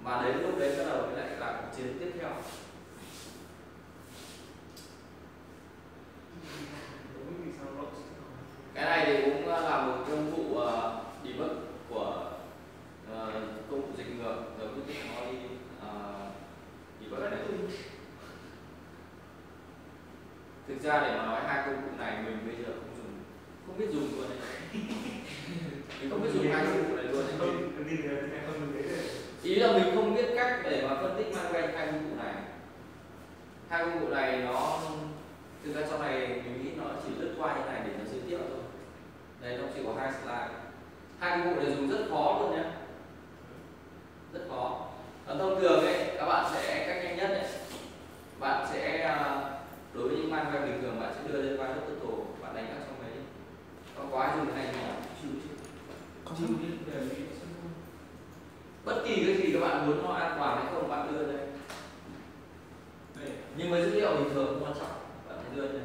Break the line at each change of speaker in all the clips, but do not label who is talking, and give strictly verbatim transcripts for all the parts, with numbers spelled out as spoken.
Và đến lúc đấy bắt đầu mới lại là cuộc chiến tiếp theo. Cái này thì cũng là một công cụ uh, debug của uh, công cụ dịch ngược rồi cũng nó đi uh, debug này. Thực ra để mà nói hai công cụ này mình bây giờ không dùng, không biết dùng luôn đấy. Mình không biết dùng hai công cụ này luôn đấy. Ý là mình không biết cách để mà phân tích malware hai công cụ này. Hai công cụ này nó thực ra trong này mình nghĩ nó chỉ lướt qua như này để nó giới thiệu thôi. Đây nó chỉ có hai slide. Hai công cụ này dùng rất khó luôn nhé, rất khó. Và thông thường ấy các bạn sẽ cách nhanh nhất ấy, bạn sẽ đối với những malware bình thường bạn sẽ đưa lên file total, bạn đánh các trong đấy. Có quá dùng cái này nhỉ? Bất kỳ cái gì các bạn muốn nó an toàn hay không bạn đưa đây. Nhưng với dữ liệu bình thường không quan trọng, bạn phải đưa đây.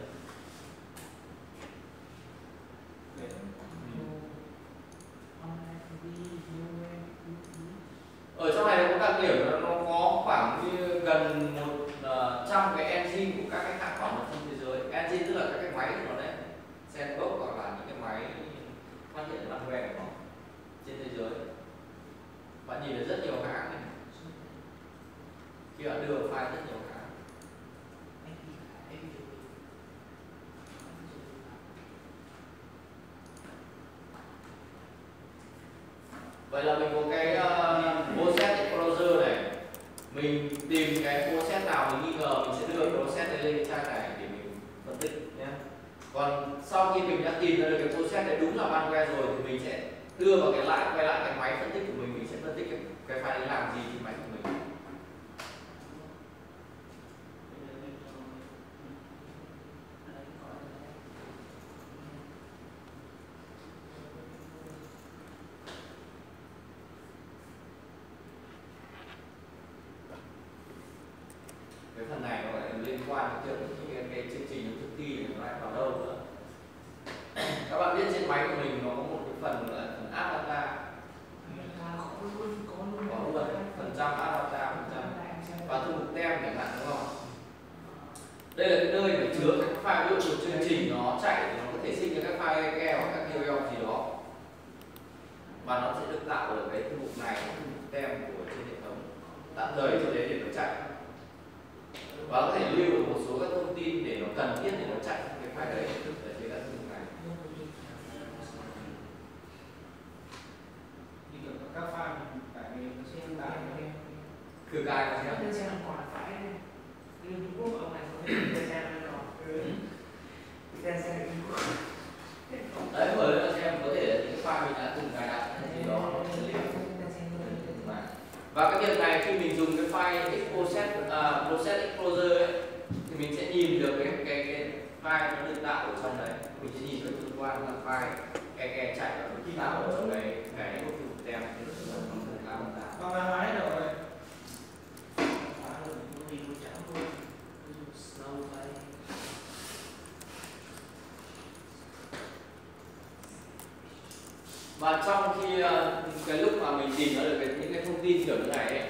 Ở trong này có đặc điểm là nó có khoảng như gần một uh, trăm cái engine của các cái hãng bảo mật trên thế giới. Engine tức là các cái máy của nó đấy, sandbox hoặc là những cái máy phát hiện malware của nó trên thế giới. Bạn nhìn thấy rất nhiều hãng này, khi bạn đưa file rất nhiều hãng. Vậy là mình có cái uh, process explorer này, mình tìm cái process nào mình nghi ngờ mình sẽ đưa process này lên cái trang này để mình phân tích nhé. Còn sau khi mình đã tìm ra được cái process này đúng là malware rồi thì mình sẽ đưa vào cái lại quay lại cái máy phân tích của mình, mình sẽ phân tích cái, cái file ấy làm gì trên máy của mình. Cái phần này nó lại liên quan đến những cái, cái chương trình thực thi để nó lại vào đâu nữa. Các bạn biết trên máy của mình nó có một cái phần là phần add data, có luôn phần trăm add data, phần trăm và thư mục tem chẳng hạn, đúng không? Đây là cái nơi để chứa các file, ví dụ một chương trình nó chạy thì nó có thể sinh ra các file e ca hoặc các u rờ lờ gì đó, và nó sẽ được tạo ở cái thư mục này, thư mục tem của trên hệ thống tạm thời cho đến để nó chạy, và có thể lưu được một số các thông tin để nó cần thiết để nó chạy cái file đấy ở trên các thư mục này.
Các file tại vì nó sẽ đá
Thử cài có xem.
Lên xe làm quả phải lưu Trung Quốc ông này có thể lên xe lên rồi. Lên xe Trung Quốc.
Đấy, bởi là xem có thể là những file mình đã từng cài đặt hay gì đó nó sẽ lưu. Và cái việc này khi mình dùng cái file process uh, process explorer ấy, thì mình sẽ nhìn được cái cái cái file nó được tạo ở trong đấy, mình sẽ nhìn được tương quan là file cái cái chạy và nó tạo ở trong cái cái thư mục tem thì nó sẽ không được làm ra.
con máy máy rồi.
Và trong khi uh, cái lúc mà mình tìm ra được cái, những cái thông tin kiểu như này ấy,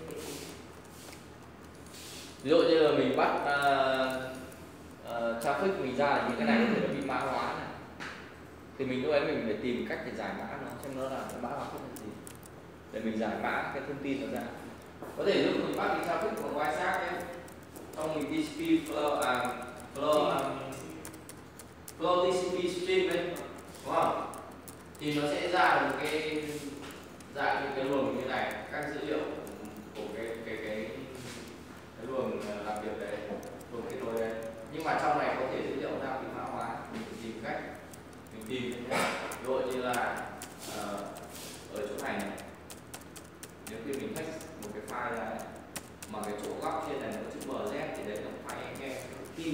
ví dụ như là mình bắt uh, uh, traffic mình ra là những cái này có thể nó bị mã hóa này, thì mình lúc ấy mình phải tìm cách để giải mã nó xem nó là cái mã hóa cái gì để mình giải mã cái thông tin nó ra. Có thể lúc mình bắt đi traffic của WiseArt ấy, trong mình tê xê pê flow à, flow à, flow tê xê pê stream ấy, đúng không? Thì nó sẽ ra một cái dạng những cái luồng như này, các dữ liệu của cái cái cái cái luồng làm việc đấy, luồng kết nối đấy. Nhưng mà trong này có thể dữ liệu nào bị mã hóa, mình phải tìm cách mình tìm như thế. Ví dụ như là uh, ở chỗ này, này nếu khi mình text một cái file ra này, mà cái chỗ góc trên này nó có chữ em zét thì đấy là file e ca key.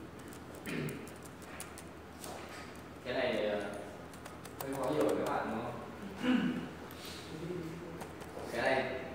Cái này hơi khó hiểu với các bạn đúng không? Cái này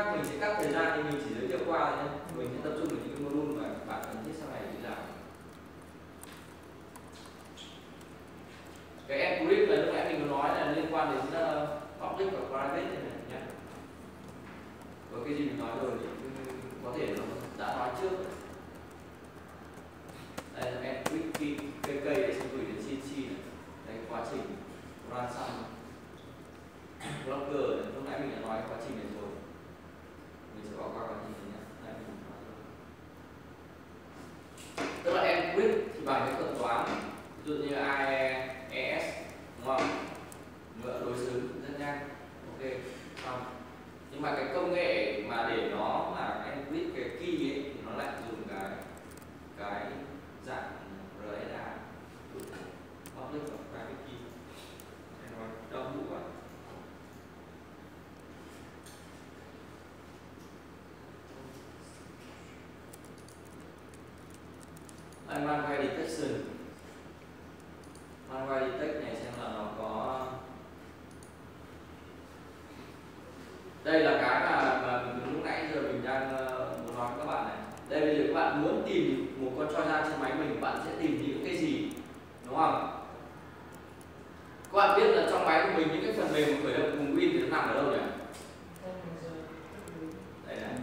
khác mình sẽ cắt thời gian thì mình chỉ giới thiệu qua thôi nhé. Mình sẽ tập trung vào những cái module mà bạn cần thiết sau này đi làm. Cái encrypt là lúc nãy mình có nói là liên quan đến uh, public và private này nhé. Có cái gì mình nói rồi thì có thể nó đã nói trước. Đây là encrypt key cây cây để sẽ gửi đến xê xê này. Đây quá trình ransom blocker này. Lúc nãy mình đã nói quá trình này rồi. Mình sẽ bỏ qua quá trình này nhé. Đây mình nói rồi. Tức là encrypt thì bằng cái thuật toán, ví dụ như i e ét đúng không? Ngựa đối xứng rất nhanh. Ok, xong. Nhưng mà cái công nghệ mà để nó là encrypt cái key ấy thì nó lại dùng cái cái dạng rờ ét a, public và private key. Đây nói đau vụ quá. Malware detection. Malware detect này xem là nó có. Đây là cái mà, mà lúc nãy giờ mình đang uh, muốn nói với các bạn này. Đây bây giờ các bạn muốn tìm một con Trojan trên máy mình, bạn sẽ tìm những cái gì, đúng không? Các bạn biết là trong máy của mình những cái phần mềm khởi động cùng Win thì nó nằm ở đâu nhỉ? Đây này.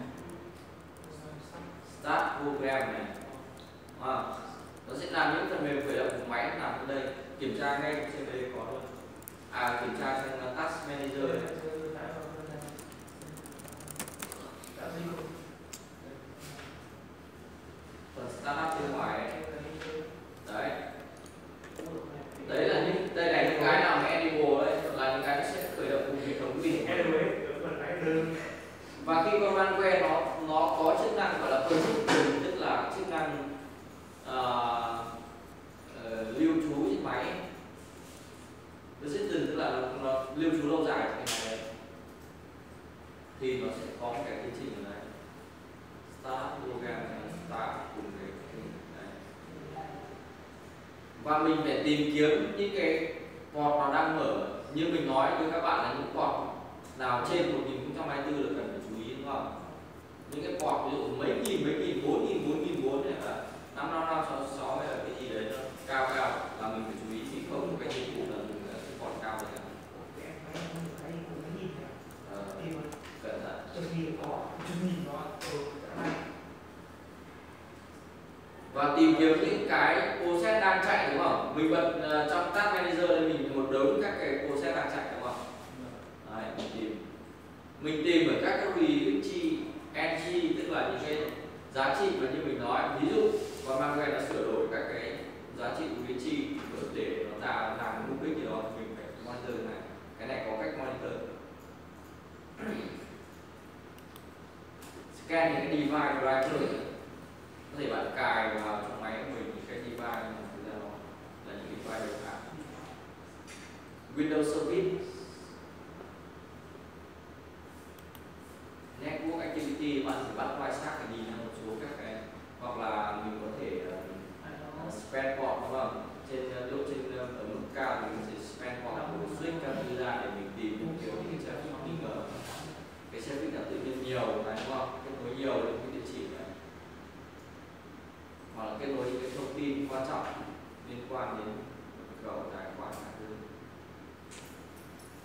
Start program này. À, nó sẽ làm những phần mềm khởi động của máy nằm ở đây. Kiểm tra ngay trên đây có luôn. À, kiểm tra trên uh, Task Manager này. Phần startup bên ngoài ấy. Đấy. Đấy là những đây là những cái nào mà enable đấy, là những cái nó sẽ khởi động cùng hệ thống Win. Và khi con malware nó nó có chức năng gọi là persistent, tức là chức năng uh, uh, lưu trú trên máy. Persistent tức là nó, nó lưu trú lâu dài trên cái máy đấy. Thì nó sẽ có một cái tiến trình ở đây. Start program này, start cùng cái này. Và mình phải tìm kiếm những cái port nó đang mở. Như mình nói với các bạn là những port nào trên một nghìn không trăm hai mươi tư là cần phải chú ý, đúng không? Những cái port ví dụ mấy nghìn, mấy nghìn, bốn nghìn, bốn nghìn bốn này là năm năm năm sáu sáu hay là cái gì đấy nó cao cao là mình phải chú ý, thì không một cái dịch vụ là dùng cái port cao này. Ờ, cẩn thận. Và tìm kiếm những cái process đang chạy, đúng không? Mình bật uh, trong Task Manager đây mình một đống các cái process đang chạy, đúng không? Đấy, mình tìm mình tìm ở các cái registry entry, tức là những cái giá trị mà như mình nói, ví dụ con malware nó sửa đổi các cái giá trị registry để nó tạo làm mục đích gì đó, mình phải monitor này. Cái này có cách monitor. Scan những cái device driver, có thể bạn cài vào trong máy của mình cái device mà thực ra nó là những device được khác. Windows Service, Network Activity, bạn phải bắt white stack để nhìn một số các cái, hoặc là mình có thể uh, span port, đúng không? Trên độ uh, trên uh, ở mức cao thì mình sẽ span port của switch các thứ ra để mình tìm những kiểu những cái traffic nghi ngờ. Cái traffic là tự nhiên nhiều này, đúng không? Kết nối nhiều đến cái địa chỉ này, hoặc là kết nối những cái thông tin quan trọng liên quan đến mật khẩu tài khoản các thứ.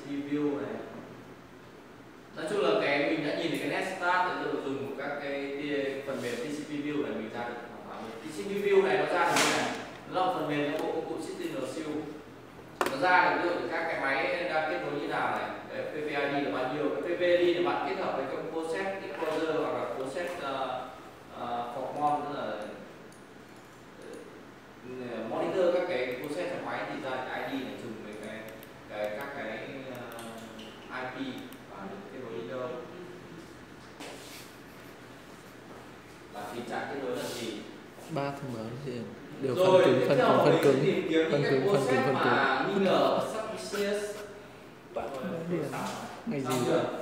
pê view này. Nói chung là cái mình đã nhìn thấy cái NetStart để tôi dùng một các cái phần mềm tê xê pê View này mình ra được khoảng bao nhiêu. tê xê pê View này nó ra được như này, nó là phần mềm cho bộ công cụ CityNSU. Nó ra được ví dụ các cái máy đang kết nối như nào này, cái pê pê i đê là bao nhiêu, cái pê pê i đê là bạn kết hợp với các process Explorer hoặc là process uh, uh, Formon, tức là uh, monitor các cái process trong máy thì ra cái i đê này dùng với cái, cái các cái uh, i pê và được kết nối đi đâu, và tình trạng kết nối là gì.
Ba thông báo gì đều
Rồi,
phân cứng, phân cứng, phân cứng,
tìm kiếm
phân
những
cứng,
cái
phân cứng,
process
phân cứng.
mà nghi ngờ suspicious.
Bạn điền ngày gì
Xong
vậy?
chưa?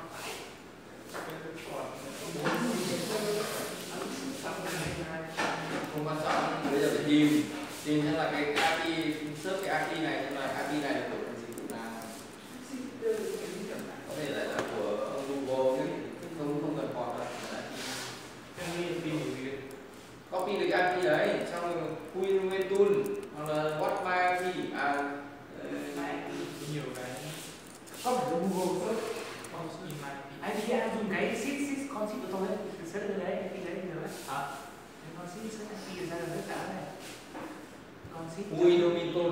Không quan trọng, bây giờ phải tìm tìm xem là cái i pê, search cái i pê này xem là i pê này là của dịch vụ nào. Có thể lại là của Google ấy, không không cần còn đâu. Copy được i pê đấy, xong rồi Queen Nguyên Tool hoặc là What My i pê à
nhiều cái không phải là Google search không nhìn lại i pê anh dùng cái sys sys con sys của tôi ấy search lên đấy i pê đấy nhiều lắm hả con sys search i pê ra là tất cả này con sys
Ui Domiton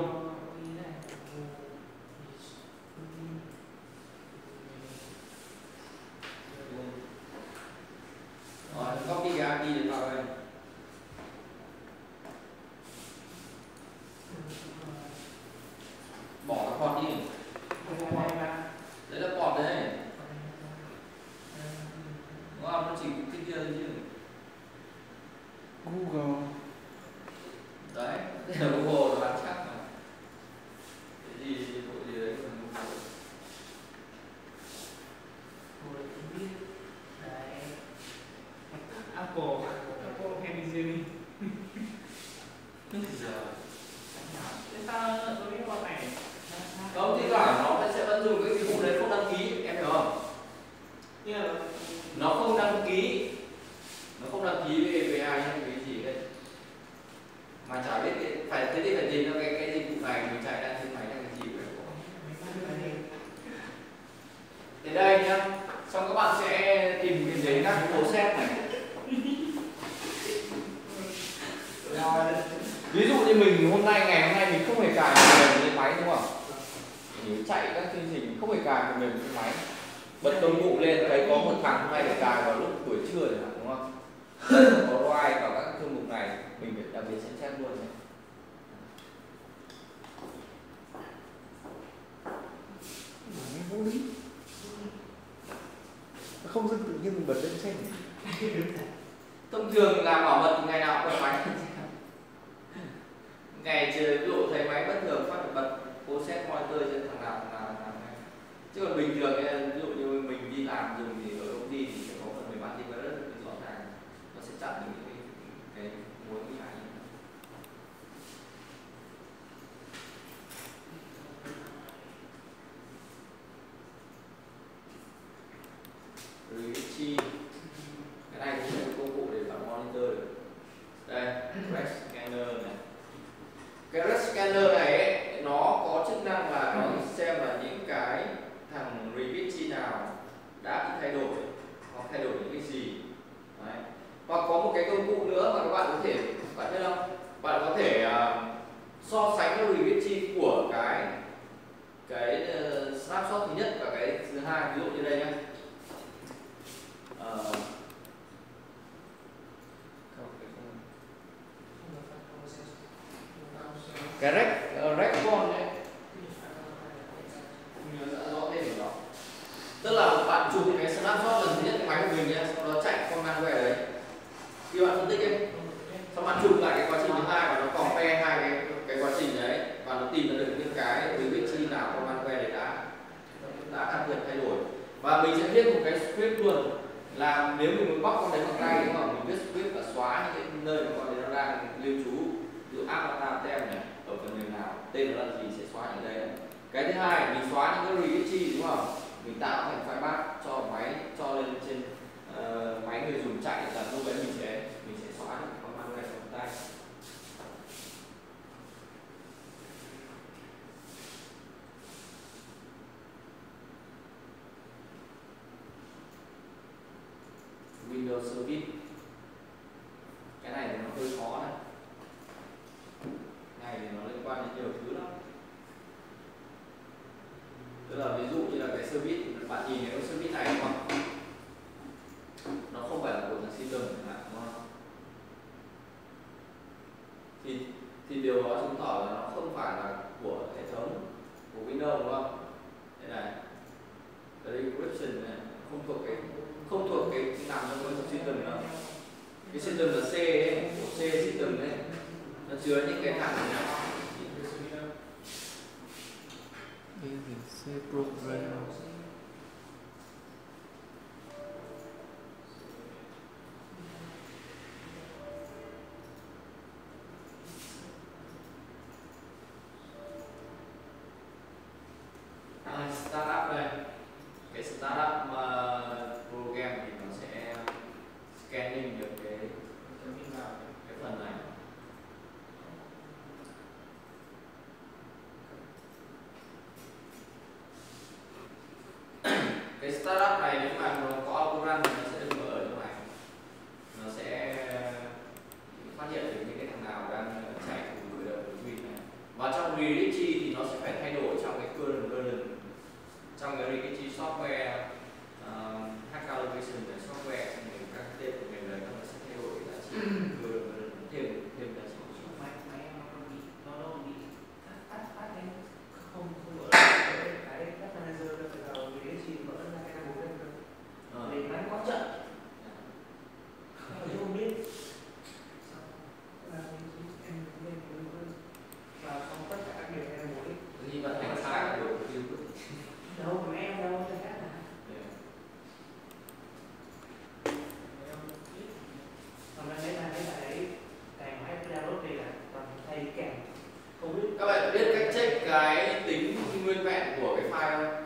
rồi copy cái i pê để vào đây. Bỏ cái port đi. Đấy là port đấy. Đúng không? Nó chỉ cái kia thôi chứ.
Google.
Đấy, đây là Google là bán chắc mà. Cái gì, bộ gì đấy là Google.
Apple Apple hay Siri
Cái gì giờ?
thế sao tôi biết con này
Không, thì cả nó sẽ vẫn dùng cái dịch vụ đấy không đăng ký, em hiểu không?
như là
Nó không đăng ký, nó không đăng ký với a pê i hay cái gì đấy, mà chả biết cái, phải thế thì phải tìm ra cái cái dịch vụ này mình chạy đang trên máy là cái gì vậy? Đến đây nhá, xong các bạn sẽ tìm cái đến các process này. Ví dụ như mình hôm nay ngày hôm nay mình không hề cài phần mềm lên máy đúng không? Mình chạy các chương trình không hề cài phần mềm trên máy, bật công cụ lên thấy có một thằng hôm nay để cài vào lúc buổi trưa chẳng hạn đúng không? Có drive vào các thư mục này mình phải đặc biệt xem xét luôn này.
Vô lý. Không dưng tự nhiên mình bật lên xem.
Thông thường làm bảo mật ngày nào cũng bật máy. Ngày trời ví dụ thấy máy bất thường phát phải bật process monitor trên thằng nào thằng nào thằng nào này. Chứ còn bình thường ví dụ như mình đi làm dùng thì ở công ty thì sẽ có phần mềm antivirus rất rõ ràng, nó sẽ chặn những cái cái mối nguy hại. Richie, cái này cũng là công cụ để bạn monitor được. Đây, Red Scanner này. Cái Red Scanner này ấy, nó có chức năng là nó xem là những cái thằng Richie nào đã bị thay đổi hoặc thay đổi những cái gì. Đấy. Hoặc có một cái công cụ nữa mà các bạn có thể, bạn biết không? Bạn có thể uh, so sánh cái Richie của cái cái uh, snapshot thứ nhất và cái thứ hai, ví dụ như đây nhé. Uh, cái rec recon đấy nhớ rõ tên của nó, tức là bạn chụp cái snapshot lần thứ nhất cái máy của mình nhé, sau đó chạy command về đấy khi bạn phân tích ấy, sau bạn chụp lại cái quá trình thứ hai và nó compare hai cái cái quá trình đấy và nó tìm ra được những cái vị trí nào command về đấy đã đã can thiệp thay đổi, và mình sẽ viết một cái script luôn là nếu mình muốn bóc con đấy bằng tay đúng không, mình viết script và xóa những cái nơi mà con đấy nó đang lưu trú, ví dụ avatar tem này ở phần mềm nào, tên nó là gì sẽ xóa những đây. Cái thứ hai mình xóa những cái registry đúng không, mình tạo thành file path cho máy cho lên trên uh, máy người dùng chạy là lúc đấy mình sẽ mình sẽ xóa những con manual này bằng tay. video service. Cái này thì nó hơi khó này. Này thì nó liên quan đến nhiều thứ lắm. Tức là ví dụ như là cái service, bạn nhìn cái service này đúng không? Nó không phải là của thằng system chẳng hạn, đúng không? Thì thì điều đó chứng tỏ là nó không phải là của hệ thống của Windows, đúng không? Đây này, cái decryption này không thuộc cái không thuộc cái nằm trong cái system đâu. Cái system là C ấy, của C system đấy, nó chứa những cái thằng này.
C program.
À, startup này, cái startup mà program thì nó sẽ scanning được cái cái phần này. Cái startup này nếu mà nó có autorun thì nó sẽ được mở ở chỗ này, nó sẽ phát hiện được những cái thằng nào đang chạy cùng với đầu Win này. Và trong registry thì nó sẽ phải thay đổi trong cái current version, trong cái registry software uh, hack allocation về software thì các tên của mình đấy nó sẽ thay đổi cái giá trị current version, thêm thêm giá trị.
Máy máy em nó bị nó đâu bị tắt tắt tắt lên không không mở cái cái các manager nó phải vào cái gì mở ra cái bộ lên cơ để nó có trận nhưng không biết là em lên vào xong tất cả các điều em muốn
Như vận hành sai rồi thì
đâu mà em đâu cho khác là còn đây là cái này càng máy download thì là toàn thay kèm không biết
các bạn biết cách check cái tính nguyên vẹn của cái file không?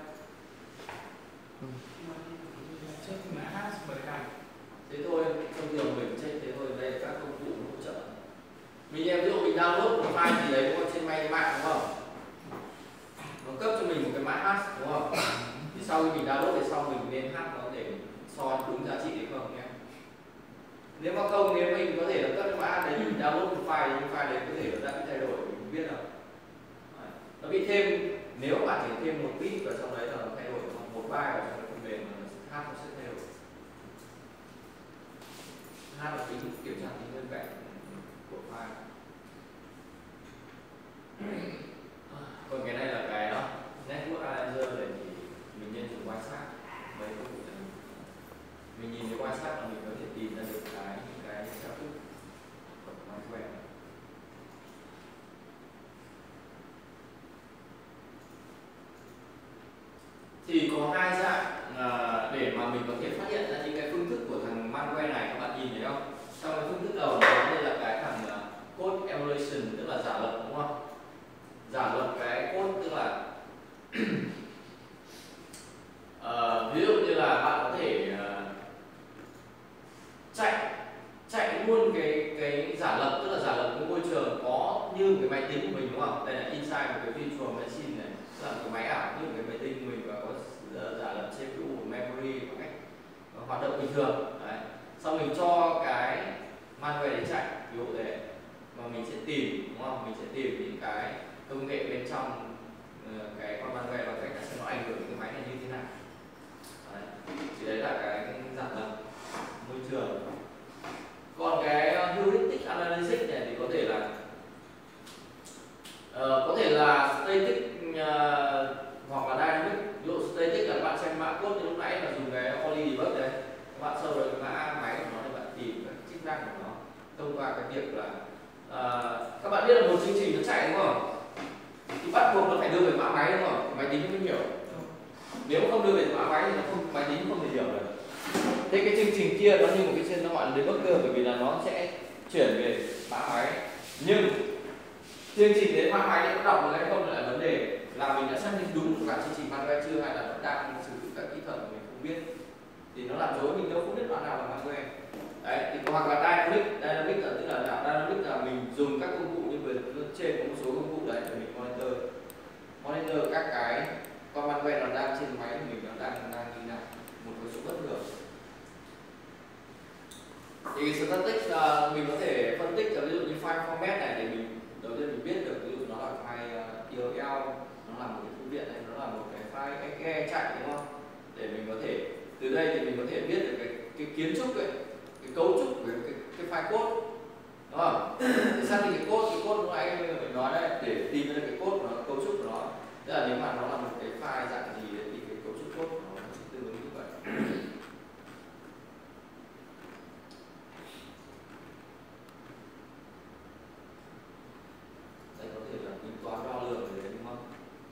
check mã hash bởi cài
Thế thôi, thông thường mình check thế thôi, đây là các công cụ hỗ trợ. Mình em ví dụ mình download một file gì đấy đúng không? Trên máy mạng đúng không? Nó cấp cho mình một cái mã hash đúng không? Thì sau khi mình download thì sau mình nên hash nó để so đúng giá trị đấy không nhé. Nếu mà không, nếu mình có thể là cấp cái mã đấy mình download một file thì cái file đấy có thể nó đã bị thay đổi, mình không biết đâu. Đấy. Nó bị thêm, nếu bạn chỉ thêm một bit vào trong đấy là nó thay đổi, hoặc một byte vào trong cái phần mềm mà hash nó sẽ thay đổi. Hash là tính kiểm tra tính nguyên vẹn của file. Còn cái này là cái đó network analyzer này thì mình nên dùng quan sát mấy công cụ này. Mình nhìn thấy quan sát là mình có thể tìm ra được cái cái traffic của malware. Thì có hai dạng à, để mà mình có thể phát hiện ra những cái phương thức của thằng malware này, các bạn nhìn thấy không? Trong cái phương thức đầu đó đây là cái thằng uh, code emulation, tức là giả lập đúng không? Giả lập cái code, tức là uh, ví dụ như là bạn có thể uh, chạy chạy luôn cái cái giả lập, tức là giả lập cái môi trường có như cái máy tính của mình đúng không? Đây là inside một cái virtual machine này, tức là cái máy ảo như cái máy tính của mình và có giả lập xê pê u, memory một cách hoạt động bình thường. Đấy. Sau mình cho cái malware để chạy, ví dụ thế, và mình sẽ tìm đúng không? Mình sẽ tìm những cái công nghệ bên trong uh, cái con malware và cách xem nó ảnh hưởng cái máy này như thế nào. Đấy. Thì đấy là cái giả lập môi trường. Còn cái heuristic analysis này thì có thể là uh, có thể là static uh, hoặc là dynamic. Ví dụ static là bạn xem mã code như lúc nãy là dùng cái Oli debug đấy, các bạn sâu được mã máy của nó để bạn tìm các chức năng của nó thông qua cái việc là uh, các bạn biết là một chương trình nó chạy đúng không? Thì bắt buộc nó phải đưa về mã máy đúng không? Máy tính mới hiểu. Nếu không đưa về mã máy thì nó không, máy tính không thể hiểu được. Thế cái chương trình kia nó như một cái trên nó gọi là debugger, bởi vì là nó sẽ chuyển về mã máy. Nhưng chương trình đến mã máy thì có đọc được hay không là vấn đề, là mình đã xác định đúng cả chương trình malware chưa, hay là vẫn đang sử dụng các kỹ thuật mà mình không biết, thì nó làm dối mình đâu không biết đoạn nào là malware. Đấy, thì hoặc là dynamic, dynamic là tức là nào? Dynamic là mình dùng các công cụ như vừa trên có một số công cụ đấy để mình monitor monitor các cái con malware nó đang trên máy của mình, nó đang đang như nào, một cái số bất thường. cái kiến trúc ấy, cái cấu trúc của cái, cái file code, đúng không? Để xác định cái code, cái code lúc nãy mình nói đấy, để tìm ra cái code của nó, cấu trúc của nó. Tức là nếu mà nó là một cái file dạng gì thì cái cấu trúc code của nó sẽ tương ứng như vậy. Đây có thể là tính toán đo lường rồi đấy, đúng không?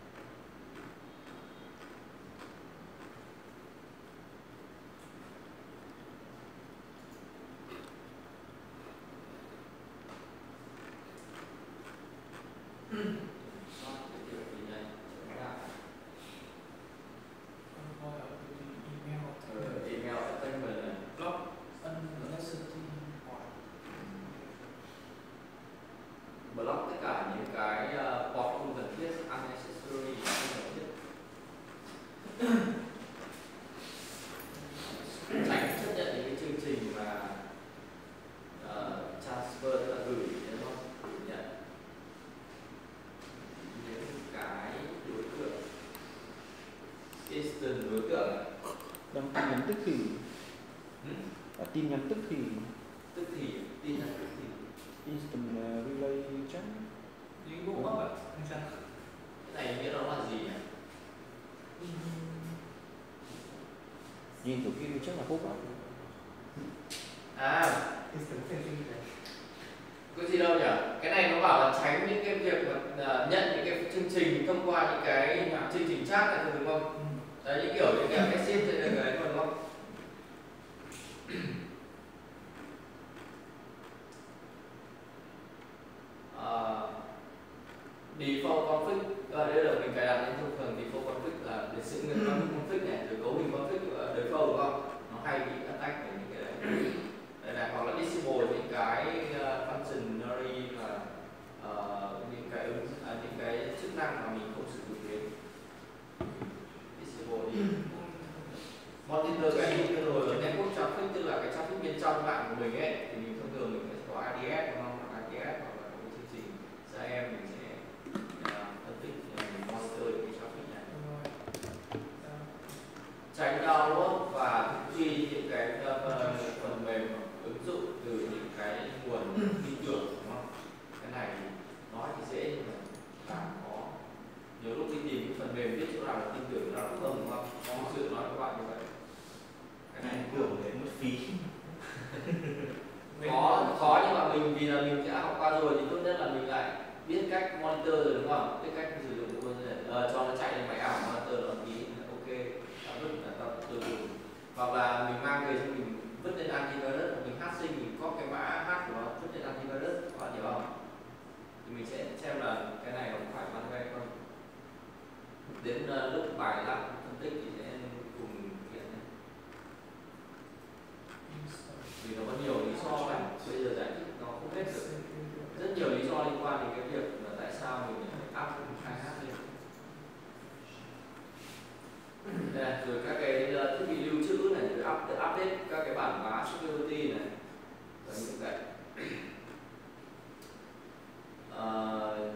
Block tất cả những cái uh, port không cần thiết, unnecessary không cần thiết, tránh chấp nhận những cái chương trình mà uh, transfer tức là gửi, đúng không? Gửi nhận những cái đối tượng instant đối tượng này.
Đang tin nhắn tức thì
Hmm?
à, tin nhắn tức thì
Tức thì tin nhắn tức thì
instant uh, relay chat.
Những bộ không ạ?
cái này nghĩa nó là gì nhỉ?
Nhìn kiểu kia chắc là phúc á.
À, cái gì đâu nhỉ? Cái này nó bảo là tránh những cái việc mà uh, nhận những cái chương trình thông qua những cái chương trình chat này, đúng không? Đấy, những kiểu những cái message hay là cái đúng không? Uh, default config, ở đây là mình cài đặt những thông thường default config là để sự nguyên config này, rồi cấu hình config ở default, đúng không? Nó hay bị attack về những cái đấy. Đây này, hoặc là disable những cái uh, functionary và uh, những cái ứng à, những cái chức năng mà mình không sử dụng đến. Disable đi. Monitor cái như rồi là network traffic, tức là cái traffic bên trong mạng của mình ấy, thì mình thông thường mình sẽ có i đê ét, đúng không? i đê ét hoặc là cái chương trình xê em mình sẽ uh, phân tích, mình monitor cái traffic này. Tránh download và thực thi những cái uh, phần mềm ứng dụng từ những cái nguồn tin tưởng, đúng không? Cái này nói thì dễ nhưng mà làm khó. Nhiều lúc đi tìm cái phần mềm biết chỗ nào là tin tưởng, nó cũng không, đúng không? Có sự nói các bạn như vậy. Cái này
tưởng đến mất phí.
khó khó nhưng mà mình vì là mình đã học qua rồi thì tốt nhất là mình lại biết cách monitor rồi, đúng không? Biết cách sử dụng luôn rồi ờ, cho nó chạy lên máy ảo monitor nó tí ok, đã vứt là tập từ từ, hoặc là mình mang về cho mình vứt lên antivirus, mình hát sinh mình có cái mã hát của nó vứt lên antivirus, các bạn hiểu không? Thì mình sẽ xem là cái này nó phải mang về không. Đến uh, lúc bài làm phân tích thì sẽ cùng hiện nhé. Vì nó có nhiều lý do mà bây giờ giải thích nó không hết được, rất nhiều lý do liên quan đến cái việc là tại sao mình phải áp hai hát lên. Đây, rồi các cái thiết bị lưu trữ này, rồi up, update các cái bản mã security này, và những cái uh,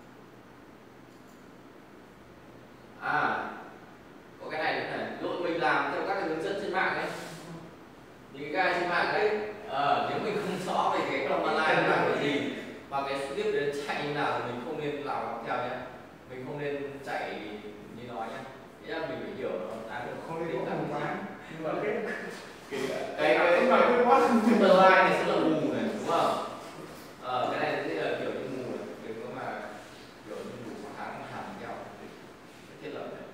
à có cái này nữa này, lúc mình làm theo các cái hướng dẫn trên mạng ấy, những cái trên mạng đấy, ờ, nếu mình không rõ về cái command line là cái gì và cái script đấy chạy như nào thì mình không nên làm theo nhé, mình không nên chạy như nói nhé, nghĩa là mình phải hiểu nó đã được
Không nên
định
có
làm
mù
cái
quáng. Nhưng mà cái
gì. cái cái
không phải quên quá.
tương lai này sẽ là mù này, đúng không? Ờ, cái này sẽ là kiểu như mù này, đừng có mà kiểu như mù tháng hàng nhau thiết lập này.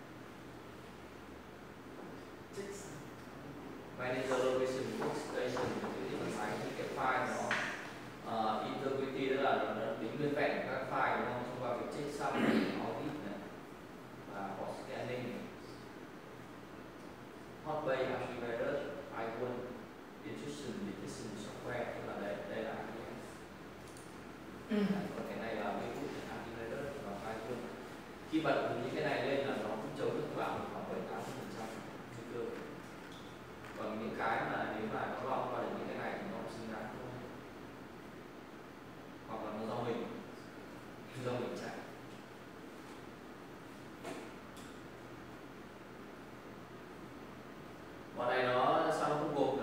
Manager location workstation thì mình nói những cái file nó uh, integrity, tức là nó, nó tính nguyên vẹn của các file, đúng không? Thông qua việc check sum, audit này và hot scanning, hotbase antivirus, iOne, intrusion detection software, tức là đây đây là i đê ét. Ừ. Còn cái này là virus antivirus và iOne. Khi bật những cái này lên là nó cũng chống được khoảng khoảng bảy mươi tám phần trăm nguy cơ. Còn những cái mà nếu mà nó lọt qua được những cái này thì nó cũng xứng đáng thôi, hoặc là nó do mình do mình chạy. Bọn này nó sao nó không gộp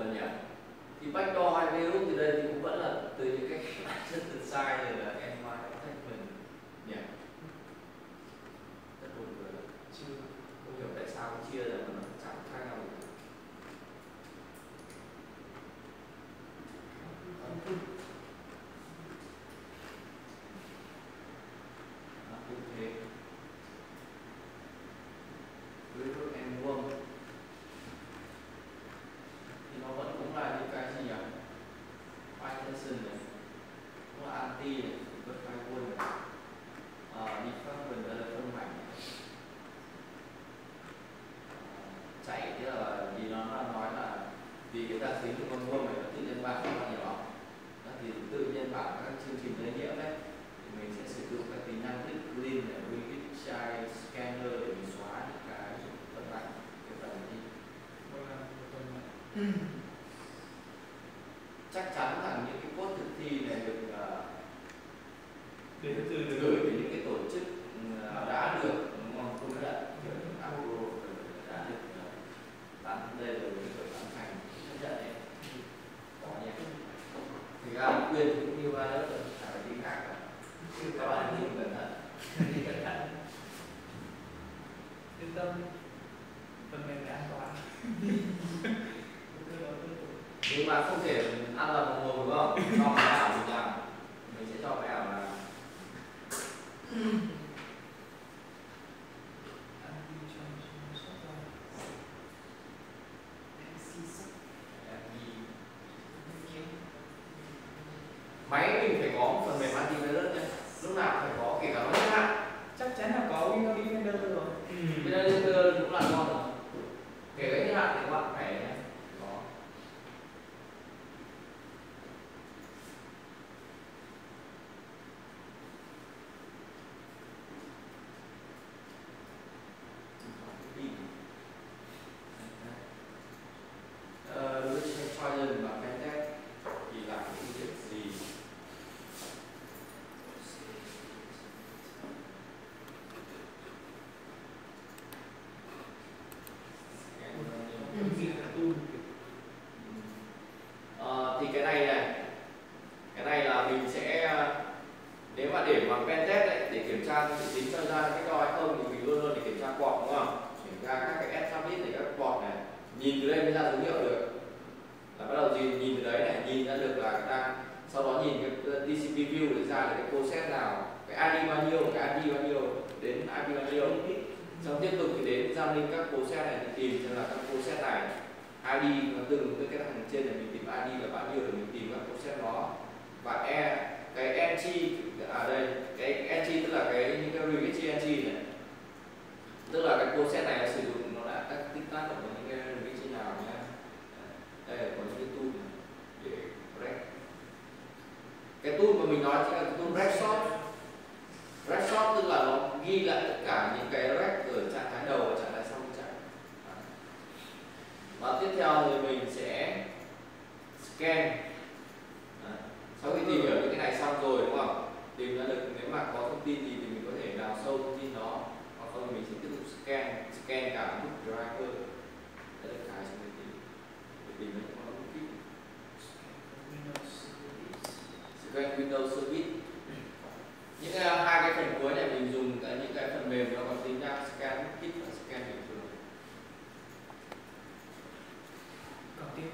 Yên tâm, phần mềm này an toàn.
Nhưng mà không thể ăn vào một mồm đúng không? Cho cái ảo mình làm, mình sẽ cho cái ảo là máy mình phải có phần mềm antivirus nhé, lúc nào phải có, kể cả nó hết hạn.
Chắc chắn là có Windows Defender rồi.
Windows Defender cũng là ngon rồi, kể cả hết hạn thì các bạn phải có. Ờ, đối với Trojan và Pentest thì là cái việc gì? Ờ, thì cái này này, cái này là mình sẽ, nếu mà để mà Pentest đấy, để kiểm tra tính cho ra cái đo hay không thì mình luôn luôn để kiểm tra port đúng không? Kiểm tra các cái S submit này, các port này, nhìn từ đây mới ra dấu hiệu được. Là bắt đầu nhìn, nhìn từ đấy này, nhìn ra được là người ta, sau đó nhìn cái tê xê pê view để ra là cái process nào, cái i đê bao nhiêu, cái i đê bao nhiêu, đến i pê bao nhiêu. Xong tiếp tục thì đến giao linh các process này thì tìm xem là các process này i đê nó tương ứng với cái thằng trên này, mình tìm i đê là bao nhiêu để mình tìm các process đó. Và e cái entry ở đây, cái entry tức là cái những cái registry entry này, tức là cái process này nó sử dụng nó đã các tích tắc của những cái registry nào nhé. Đây là có những cái tool này để break. Cái tool mà mình nói chính là cái tool break shot. Break shot tức là nó ghi lại tất cả những cái rec ở trạng thái đầu và trạng thái sau khi chạy. Và tiếp theo thì mình sẽ scan. Đấy. Sau khi tìm hiểu những cái này xong rồi đúng không? Tìm ra được nếu mà có thông tin gì thì mình có thể đào sâu thông tin đó, hoặc không mình sẽ tiếp tục scan, scan cả book driver. Đây là cái mình tìm để tìm ra những món kit. Scan Windows Service. Những uh, hai cái phần cuối này mình dùng cái, những cái phần mềm nó còn tính ra scan kit và scan bình thường.
Còn tiếp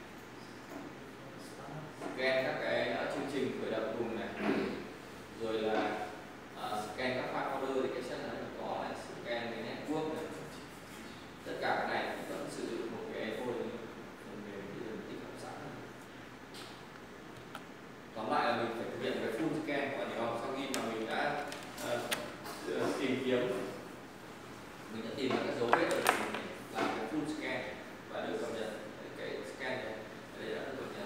Scan các cái uh, chương trình khởi động cùng này, rồi là uh, scan các file folder thì cái set này có này, scan cái network này, tất cả cái này vẫn sử dụng một cái thôi phần mềm bây giờ tích hợp sẵn. Tóm lại là mình phải thực hiện cái full scan của bạn không? Sau khi mà mình đã uh, tìm kiếm, mình đã tìm ra các dấu vết rồi thì mình làm cái full scan và được cập nhật cái scan này, đây đã được cập nhật.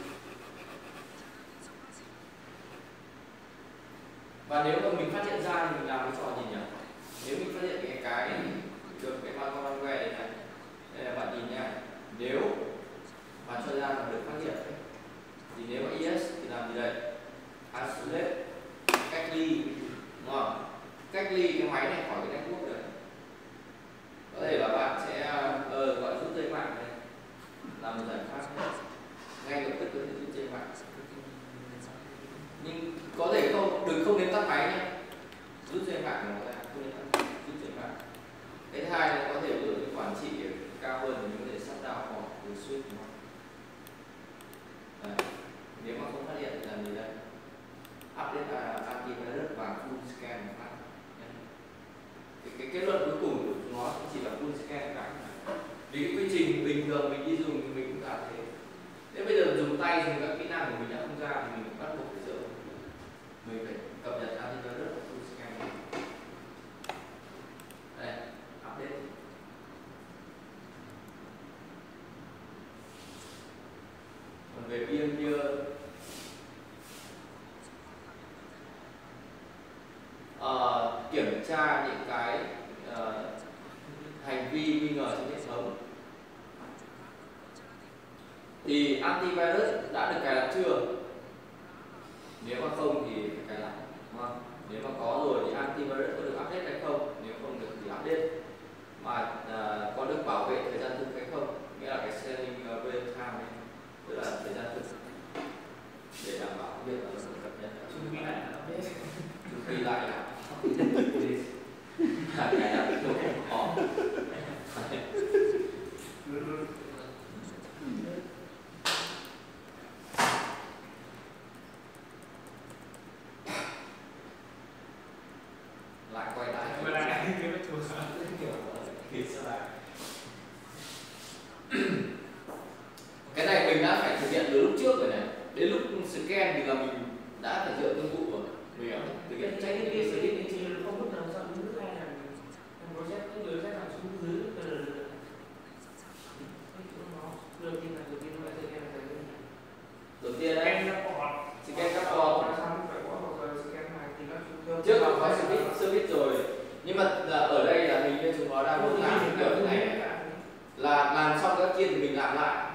Và nếu mà mình phát hiện ra thì mình làm cái trò gì nhỉ? Nếu mình phát hiện cái cái được cái malware này này, đây là bạn nhìn nha. Nếu mà cho ra là được phát hiện đấy, thì nếu mà i ét thì làm gì đây? Isolate, cách ly, đúng không? Cách ly cái máy này khỏi cái network được. Có thể là bạn sẽ ờ, gọi rút dây mạng này, làm một giải pháp này. Ngay lập tức có thể rút dây mạng. Nhưng có thể không, đừng không nên tắt máy nhé. Rút dây mạng của nó ra, không nên tắt, rút dây mạng. Cái thứ hai là có thể ví dụ như quản trị cao hơn thì mình có thể shutdown hoặc từ switch đúng không? Đấy. Nếu mà không phát hiện thì làm gì đây? Update là antivirus và full scan một phát. Cái, cái kết luận cuối cùng của chúng nó chỉ là full scan cả. Vì cái quy trình bình thường mình đi dùng thì mình cũng làm thế. Nếu bây giờ dùng tay, dùng các kỹ năng của mình đã không ra thì mình bắt buộc phải dỡ. Mình phải cập nhật antivirus và full scan. Đây, update. Còn về behavior, uh, kiểm tra những cái uh, hành vi nghi ngờ trên hệ thống, thì antivirus đã được cài đặt chưa? Nếu mà không thì phải cài đặt, đúng không? Nếu mà có rồi thì antivirus có được update hay không? Nếu không được thì update. Mà uh, có được bảo vệ thời gian thực hay không? Nghĩa là cái setting uh, real time ấy, tức là thời gian thực, để đảm bảo việc là nó được cập nhật.
Chung quy lại là update.
Chung quy lại là Cái nào cũng không khó. Lại quay lại.
Quay lại cái cái chùa.
Cái này mình đã phải thực hiện từ lúc trước rồi này. Đến lúc scan thì là mình đã phải dựa tương vụ rồi. Mình đã thực hiện
Cái
trách
cái
nhiệm
kia
xử
xử
lý.
lý thì không biết làm sao thứ hai là mình có xét cái người xét làm xuống dưới từ cái chỗ nó đầu tiên là đầu tiên nó lại thực hiện là cái
Đầu tiên đấy,
scan nó có
scan các form.
xong phải có một giờ scan này thì nó xuống
Trước nó có service, service rồi. Nhưng mà ở đây là hình như chúng nó đang muốn làm kiểu như này này. Là làm xong các kia thì mình làm lại.